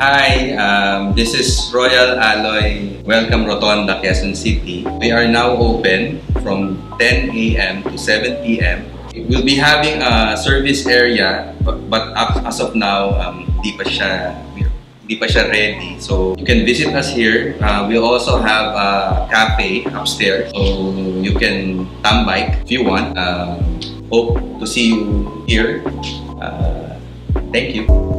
Hi, this is Royal Alloy. Welcome Rotonda, Quezon City. We are now open from 10 a.m. to 7 p.m. We'll be having a service area, but as of now, di pa siya ready. So you can visit us here. We also have a cafe upstairs, so you can tambike if you want. Hope to see you here. Thank you.